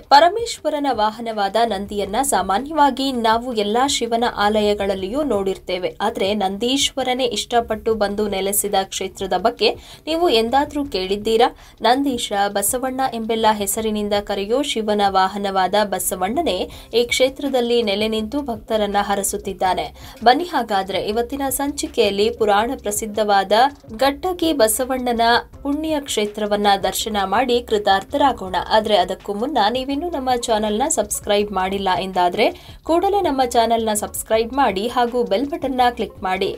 ಪರಮೇಶ್ವರನ ವಾಹನವಾದ ನಂದಿಯನ್ನ ಸಾಮಾನ್ಯವಾಗಿ ನಾವು ಎಲ್ಲಾ ಶಿವನ ಆಲಯಗಳಲ್ಲಿಯೂ ನೋಡಿರ್ತೇವೆ. ಆದರೆ ನಂದೀಶ್ವರನೇ ಇಷ್ಟಪಟ್ಟು ಬಂದು ನೆಲೆಸಿದ ಕ್ಷೇತ್ರದ ಬಗ್ಗೆ ನೀವು ಎಂದಾದ್ರೂ ಕೇಳಿದ್ದೀರಾ? ನಂದೀಶ, ಬಸವಣ್ಣ ಎಂಬೆಲ್ಲ ಹೆಸರಿನಿಂದ ಕರೆಯೋ ಶಿವನ ವಾಹನವಾದ ಬಸವಣ್ಣನೇ ಈ ಕ್ಷೇತ್ರದಲ್ಲಿ ನೆಲೆ ನಿಂತು ಭಕ್ತರನ್ನ ಹರಸುತ್ತಿದ್ದಾನೆ. ಬನ್ನಿ ಹಾಗಾದ್ರೆ ಇವತ್ತಿನ ಸಂಚಿಕೆಯಲ್ಲಿ ಪುರಾಣ ಪ್ರಸಿದ್ಧವಾದ ಗಟ್ಟಗಿ ಬಸವಣ್ಣನ ಪುಣ್ಯ ಕ್ಷೇತ್ರವನ್ನ ದರ್ಶನ ಮಾಡಿ ಕೃತಾರ್ಥರಾಗೋಣ. ಆದ್ರೆ ಅದಕ್ಕೂ ಮುನ್ನ ನೀವಿನ್ನು ನಮ್ಮ ಚಾನೆಲ್ನ ಸಬ್ಸ್ಕ್ರೈಬ್ ಮಾಡಿಲ್ಲ ಎಂದಾದ್ರೆ ಕೂಡಲೇ ನಮ್ಮ ಚಾನೆಲ್ನ ಸಬ್ಸ್ಕ್ರೈಬ್ ಮಾಡಿ ಹಾಗೂ ಬೆಲ್ ಬಟನ್ನ ಕ್ಲಿಕ್ ಮಾಡಿ.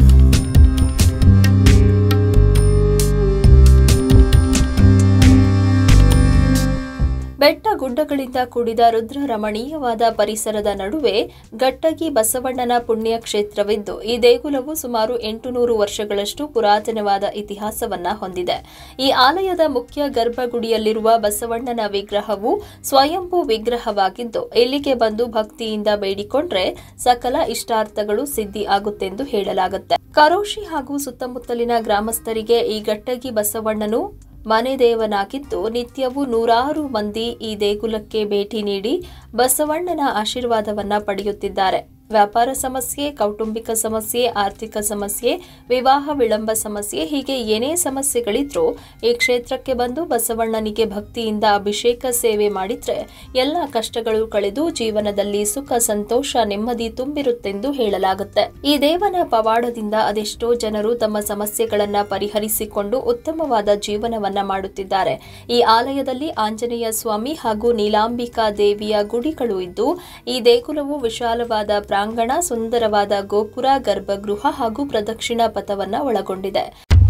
ಬೆಟ್ಟ ಗುಡ್ಡಗಳಿಂದ ಕೂಡಿದ ರುದ್ರ ರಮಣೀಯವಾದ ಪರಿಸರದ ನಡುವೆ ಗಟ್ಟಗಿ ಬಸವಣ್ಣನ ಪುಣ್ಯ ಕ್ಷೇತ್ರವಿದ್ದು ಈ ದೇಗುಲವು ಸುಮಾರು 800 ವರ್ಷಗಳಷ್ಟು ಪುರಾತನವಾದ ಇತಿಹಾಸವನ್ನ ಹೊಂದಿದೆ. ಈ ಆಲಯದ ಮುಖ್ಯ ಗರ್ಭಗುಡಿಯಲ್ಲಿರುವ ಬಸವಣ್ಣನ ವಿಗ್ರಹವು ಸ್ವಯಂಭೂ ವಿಗ್ರಹವಾಗಿದ್ದು ಇಲ್ಲಿಗೆ ಬಂದು ಭಕ್ತಿಯಿಂದ ಬೇಡಿಕೊಂಡ್ರೆ ಸಕಲ ಇಷ್ಟಾರ್ಥಗಳು ಸಿದ್ಧಿ ಆಗುತ್ತೆಂದು ಹೇಳಲಾಗುತ್ತೆ. ಕರೋಶಿ ಹಾಗೂ ಸುತ್ತಮುತ್ತಲಿನ ಗ್ರಾಮಸ್ಥರಿಗೆ ಈ ಗಟ್ಟಗಿ ಬಸವಣ್ಣನು ಮನೆದೇವನಾಗಿದ್ದು ನಿತ್ಯವೂ ನೂರಾರು ಮಂದಿ ಈ ದೇಗುಲಕ್ಕೆ ಭೇಟಿ ನೀಡಿ ಬಸವಣ್ಣನ ಆಶೀರ್ವಾದವನ್ನ ಪಡೆಯುತ್ತಿದ್ದಾರೆ. ವ್ಯಾಪಾರ ಸಮಸ್ಯೆ, ಕೌಟುಂಬಿಕ ಸಮಸ್ಯೆ, ಆರ್ಥಿಕ ಸಮಸ್ಯೆ, ವಿವಾಹ ವಿಳಂಬ ಸಮಸ್ಯೆ ಹೀಗೆ ಏನೇ ಸಮಸ್ಯೆಗಳಿದ್ರೂ ಈ ಕ್ಷೇತ್ರಕ್ಕೆ ಬಂದು ಬಸವಣ್ಣನಿಗೆ ಭಕ್ತಿಯಿಂದ ಅಭಿಷೇಕ ಸೇವೆ ಮಾಡಿದ್ರೆ ಎಲ್ಲ ಕಷ್ಟಗಳು ಕಳೆದು ಜೀವನದಲ್ಲಿ ಸುಖ, ಸಂತೋಷ, ನೆಮ್ಮದಿ ತುಂಬಿರುತ್ತೆಂದು ಹೇಳಲಾಗುತ್ತೆ. ಈ ದೇವನ ಪವಾಡದಿಂದ ಅದೆಷ್ಟೋ ಜನರು ತಮ್ಮ ಸಮಸ್ಯೆಗಳನ್ನ ಪರಿಹರಿಸಿಕೊಂಡು ಉತ್ತಮವಾದ ಜೀವನವನ್ನ ಮಾಡುತ್ತಿದ್ದಾರೆ. ಈ ಆಲಯದಲ್ಲಿ ಆಂಜನೇಯ ಸ್ವಾಮಿ ಹಾಗೂ ನೀಲಾಂಬಿಕಾ ದೇವಿಯ ಗುಡಿಗಳು ಇದ್ದು ಈ ದೇಗುಲವು ವಿಶಾಲವಾದ ಪ್ರಾಂಗಣ, ಸುಂದರವಾದ ಗೋಪುರ, ಗರ್ಭಗೃಹ ಹಾಗೂ ಪ್ರದಕ್ಷಿಣಾ ಪಥವನ್ನ ಒಳಗೊಂಡಿದೆ.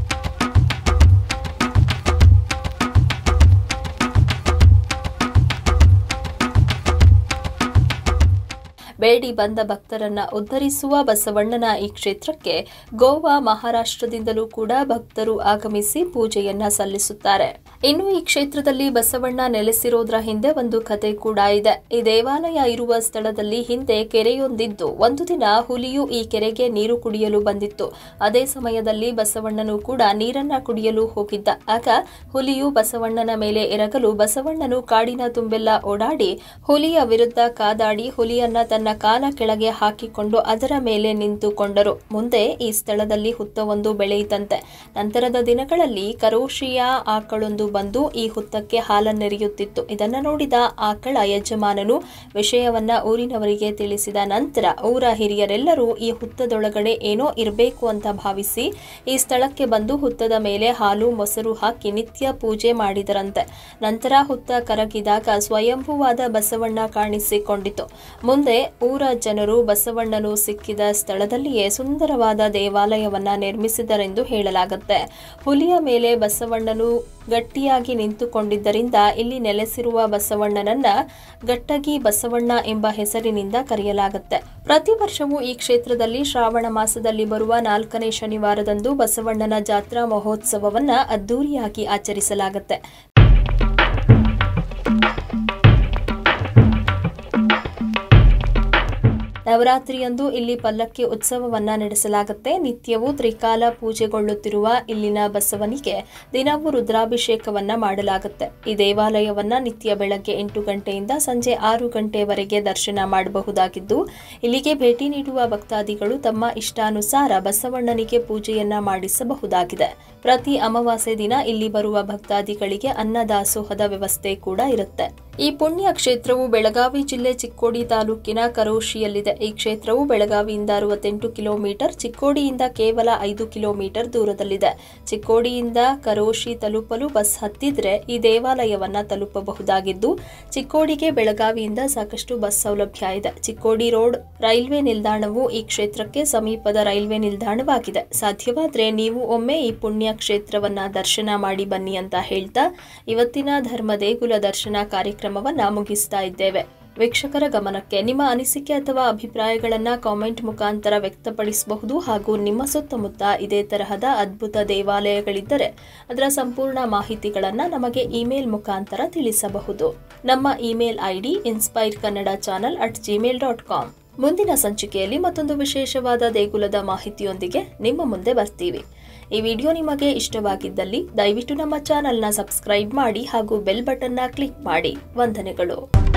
ಬೇಡಿ ಬಂದ ಭಕ್ತರನ್ನ ಉದ್ಧರಿಸುವ ಬಸವಣ್ಣನ ಈ ಕ್ಷೇತ್ರಕ್ಕೆ ಗೋವಾ, ಮಹಾರಾಷ್ಟ್ರದಿಂದಲೂ ಕೂಡ ಭಕ್ತರು ಆಗಮಿಸಿ ಪೂಜೆಯನ್ನ ಸಲ್ಲಿಸುತ್ತಾರೆ. ಇನ್ನು ಈ ಕ್ಷೇತ್ರದಲ್ಲಿ ಬಸವಣ್ಣ ನೆಲೆಸಿರೋದ್ರ ಹಿಂದೆ ಒಂದು ಕತೆ ಕೂಡ ಇದೆ. ಈ ದೇವಾಲಯ ಇರುವ ಸ್ಥಳದಲ್ಲಿ ಹಿಂದೆ ಕೆರೆಯೊಂದಿದ್ದು ಒಂದು ದಿನ ಹುಲಿಯು ಈ ಕೆರೆಗೆ ನೀರು ಕುಡಿಯಲು ಬಂದಿತ್ತು. ಅದೇ ಸಮಯದಲ್ಲಿ ಬಸವಣ್ಣನು ಕೂಡ ನೀರನ್ನ ಕುಡಿಯಲು ಹೋಗಿದ್ದ. ಆಗ ಹುಲಿಯು ಬಸವಣ್ಣನ ಮೇಲೆ ಎರಗಲು ಬಸವಣ್ಣನು ಕಾಡಿನ ತುಂಬೆಲ್ಲ ಓಡಾಡಿ ಹುಲಿಯ ವಿರುದ್ಧ ಕಾದಾಡಿ ಹುಲಿಯನ್ನ ತನ್ನ ಕಾಲ ಕೆಳಗೆ ಹಾಕಿಕೊಂಡು ಅದರ ಮೇಲೆ ನಿಂತುಕೊಂಡರು. ಮುಂದೆ ಈ ಸ್ಥಳದಲ್ಲಿ ಹುತ್ತವೊಂದು ಬೆಳೆಯಿತಂತೆ. ನಂತರದ ದಿನಗಳಲ್ಲಿ ಕರೋಶಿಯ ಆಕಳೊಂದು ಬಂದು ಈ ಹುತ್ತಕ್ಕೆ ಹಾಲನ್ನೆರೆಯುತ್ತಿತ್ತು. ಇದನ್ನ ನೋಡಿದ ಆಕಳ ಯಜಮಾನನು ವಿಷಯವನ್ನ ಊರಿನವರಿಗೆ ತಿಳಿಸಿದ ನಂತರ ಊರ ಹಿರಿಯರೆಲ್ಲರೂ ಈ ಹುತ್ತದೊಳಗಡೆ ಏನೋ ಇರಬೇಕು ಅಂತ ಭಾವಿಸಿ ಈ ಸ್ಥಳಕ್ಕೆ ಬಂದು ಹುತ್ತದ ಮೇಲೆ ಹಾಲು, ಮೊಸರು ಹಾಕಿ ನಿತ್ಯ ಪೂಜೆ ಮಾಡಿದರಂತೆ. ನಂತರ ಹುತ್ತ ಕರಗಿದಾಗ ಸ್ವಯಂಭೂವಾದ ಬಸವಣ್ಣ ಕಾಣಿಸಿಕೊಂಡಿತು. ಮುಂದೆ ಊರ ಜನರು ಬಸವಣ್ಣನು ಸಿಕ್ಕಿದ ಸ್ಥಳದಲ್ಲಿಯೇ ಸುಂದರವಾದ ದೇವಾಲಯವನ್ನ ನಿರ್ಮಿಸಿದರೆಂದು ಹೇಳಲಾಗುತ್ತೆ. ಹುಲಿಯ ಮೇಲೆ ಬಸವಣ್ಣನು ಗಟ್ಟಿಯಾಗಿ ನಿಂತುಕೊಂಡಿದ್ದರಿಂದ ಇಲ್ಲಿ ನೆಲೆಸಿರುವ ಬಸವಣ್ಣನನ್ನ ಗಟ್ಟಗಿ ಬಸವಣ್ಣ ಎಂಬ ಹೆಸರಿನಿಂದ ಕರೆಯಲಾಗುತ್ತೆ. ಪ್ರತಿ ವರ್ಷವೂ ಈ ಕ್ಷೇತ್ರದಲ್ಲಿ ಶ್ರಾವಣ ಮಾಸದಲ್ಲಿ ಬರುವ 4ನೇ ಶನಿವಾರದಂದು ಬಸವಣ್ಣನ ಜಾತ್ರಾ ಮಹೋತ್ಸವವನ್ನ ಅದ್ದೂರಿಯಾಗಿ ಆಚರಿಸಲಾಗುತ್ತೆ. ನವರಾತ್ರಿಯಂದು ಇಲ್ಲಿ ಪಲ್ಲಕ್ಕಿ ಉತ್ಸವವನ್ನ ನಡೆಸಲಾಗುತ್ತೆ. ನಿತ್ಯವೂ ತ್ರಿಕಾಲ ಪೂಜೆಗೊಳ್ಳುತ್ತಿರುವ ಇಲ್ಲಿನ ಬಸವನಿಗೆ ದಿನವೂ ರುದ್ರಾಭಿಷೇಕವನ್ನ ಮಾಡಲಾಗುತ್ತೆ. ಈ ದೇವಾಲಯವನ್ನ ನಿತ್ಯ ಬೆಳಗ್ಗೆ 8 ಗಂಟೆಯಿಂದ ಸಂಜೆ 6 ಗಂಟೆವರೆಗೆ ದರ್ಶನ ಮಾಡಬಹುದಾಗಿದ್ದು ಇಲ್ಲಿಗೆ ಭೇಟಿ ನೀಡುವ ಭಕ್ತಾದಿಗಳು ತಮ್ಮ ಇಷ್ಟಾನುಸಾರ ಬಸವಣ್ಣನಿಗೆ ಪೂಜೆಯನ್ನ ಮಾಡಿಸಬಹುದಾಗಿದೆ. ಪ್ರತಿ ಅಮಾವಾಸ್ಯೆ ದಿನ ಇಲ್ಲಿ ಬರುವ ಭಕ್ತಾದಿಗಳಿಗೆ ಅನ್ನದಾಸೋಹದ ವ್ಯವಸ್ಥೆ ಕೂಡ ಇರುತ್ತೆ. ಈ ಪುಣ್ಯ ಕ್ಷೇತ್ರವು ಬೆಳಗಾವಿ ಜಿಲ್ಲೆ ಚಿಕ್ಕೋಡಿ ತಾಲೂಕಿನ ಕರೋಶಿಯಲ್ಲಿದೆ. ಈ ಕ್ಷೇತ್ರವು ಬೆಳಗಾವಿಯಿಂದ 68 ಕಿಲೋಮೀಟರ್, ಚಿಕ್ಕೋಡಿಯಿಂದ ಕೇವಲ 5 ಕಿಲೋಮೀಟರ್ ದೂರದಲ್ಲಿದೆ. ಚಿಕ್ಕೋಡಿಯಿಂದ ಕರೋಶಿ ತಲುಪಲು ಬಸ್ ಹತ್ತಿದ್ರೆ ಈ ದೇವಾಲಯವನ್ನ ತಲುಪಬಹುದಾಗಿದ್ದು ಚಿಕ್ಕೋಡಿಗೆ ಬೆಳಗಾವಿಯಿಂದ ಸಾಕಷ್ಟು ಬಸ್ ಸೌಲಭ್ಯ ಇದೆ. ಚಿಕ್ಕೋಡಿ ರೋಡ್ ರೈಲ್ವೆ ನಿಲ್ದಾಣವು ಈ ಕ್ಷೇತ್ರಕ್ಕೆ ಸಮೀಪದ ರೈಲ್ವೆ ನಿಲ್ದಾಣವಾಗಿದೆ. ಸಾಧ್ಯವಾದ್ರೆ ನೀವು ಒಮ್ಮೆ ಈ ಪುಣ್ಯ ಕ್ಷೇತ್ರವನ್ನ ದರ್ಶನ ಮಾಡಿ ಬನ್ನಿ ಅಂತ ಹೇಳ್ತಾ ಇವತ್ತಿನ ಧರ್ಮ ದೇಗುಲ ದರ್ಶನ ಕಾರ್ಯಕ್ರಮವನ್ನ ಮುಗಿಸ್ತಾ ಇದ್ದೇವೆ. ವೀಕ್ಷಕರ ಗಮನಕ್ಕೆ ನಿಮ್ಮ ಅನಿಸಿಕೆ ಅಥವಾ ಅಭಿಪ್ರಾಯಗಳನ್ನು ಕಾಮೆಂಟ್ ಮುಖಾಂತರ ವ್ಯಕ್ತಪಡಿಸಬಹುದು ಹಾಗೂ ನಿಮ್ಮ ಸುತ್ತಮುತ್ತ ಇದೇ ತರಹದ ಅದ್ಭುತ ದೇವಾಲಯಗಳಿದ್ದರೆ ಅದರ ಸಂಪೂರ್ಣ ಮಾಹಿತಿಗಳನ್ನು ನಮಗೆ ಇಮೇಲ್ ಮುಖಾಂತರ ತಿಳಿಸಬಹುದು. ನಮ್ಮ ಇಮೇಲ್ ಐಡಿ inspirecannadachannel@gmail.com. ಮುಂದಿನ ಸಂಚಿಕೆಯಲ್ಲಿ ಮತ್ತೊಂದು ವಿಶೇಷವಾದ ದೇಗುಲದ ಮಾಹಿತಿಯೊಂದಿಗೆ ನಿಮ್ಮ ಮುಂದೆ ಬರ್ತೀವಿ. ಈ ವಿಡಿಯೋ ನಿಮಗೆ ಇಷ್ಟವಾಗಿದ್ದಲ್ಲಿ ದಯವಿಟ್ಟು ನಮ್ಮ ಚಾನೆಲ್ನ ಸಬ್ಸ್ಕ್ರೈಬ್ ಮಾಡಿ ಹಾಗೂ ಬೆಲ್ ಬಟನ್ನ ಕ್ಲಿಕ್ ಮಾಡಿ. ವಂದನೆಗಳು.